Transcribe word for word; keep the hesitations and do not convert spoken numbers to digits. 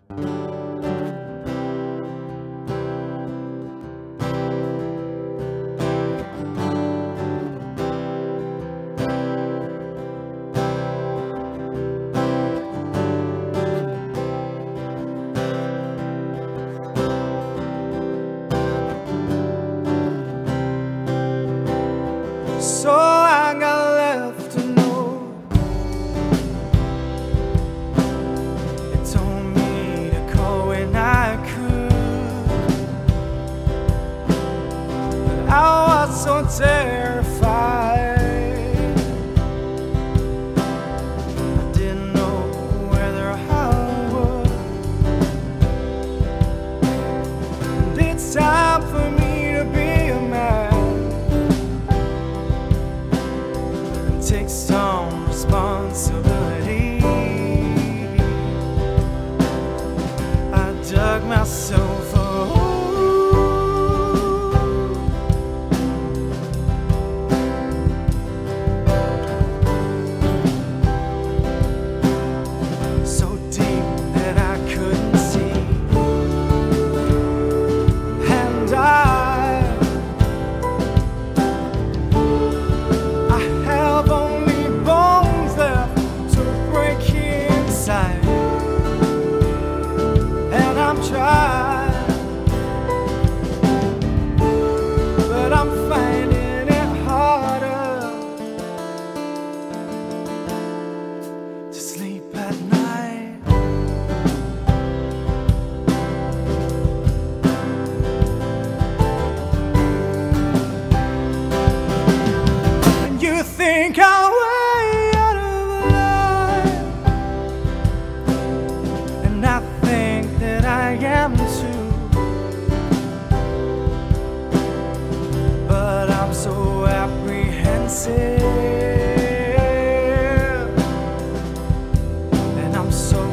So I got left to know. It told me to call when I could, but I was so terrified. I didn't know whether I would. And it's time for me to be a man. Take some responsibility. I dug myself a hole so deep that I couldn't see, and I try, but I'm finding it harder to sleep at night. And you think I'm way out of line, and I think that I am too, but I'm so apprehensive, and I'm so